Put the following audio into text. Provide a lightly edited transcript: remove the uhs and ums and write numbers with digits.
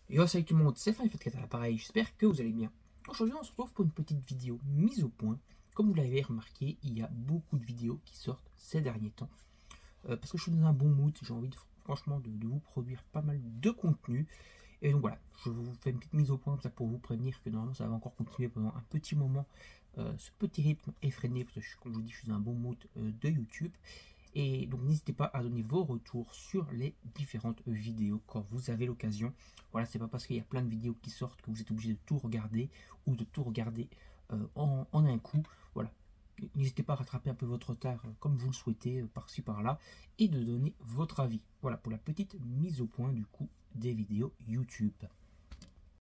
Yo, salut tout le monde, c'est Faites à l'appareil, j'espère que vous allez bien. Aujourd'hui, on se retrouve pour une petite vidéo mise au point. Comme vous l'avez remarqué, il y a beaucoup de vidéos qui sortent ces derniers temps. Parce que je suis dans un bon mood, j'ai envie franchement de vous produire pas mal de contenu. Et donc voilà, je vous fais une petite mise au point pour vous prévenir que normalement ça va encore continuer pendant un petit moment. Ce petit rythme effréné, parce que comme je vous dis, je suis dans un bon mood de YouTube. Et donc n'hésitez pas à donner vos retours sur les différentes vidéos quand vous avez l'occasion. Voilà, c'est pas parce qu'il y a plein de vidéos qui sortent que vous êtes obligé de tout regarder ou de tout regarder en un coup. Voilà. N'hésitez pas à rattraper un peu votre retard comme vous le souhaitez, par-ci par-là, et de donner votre avis. Voilà pour la petite mise au point du coup des vidéos YouTube.